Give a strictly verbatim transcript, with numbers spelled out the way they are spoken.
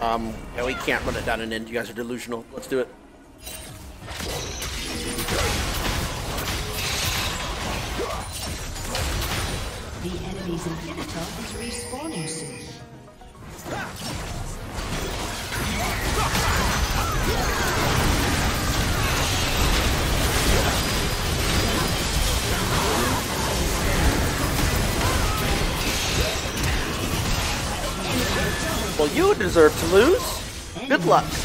Um, yeah, we can't run it down and end. You guys are delusional. Let's do it. The enemy's inhibitor is respawning soon. Well, you deserve to lose. Good luck.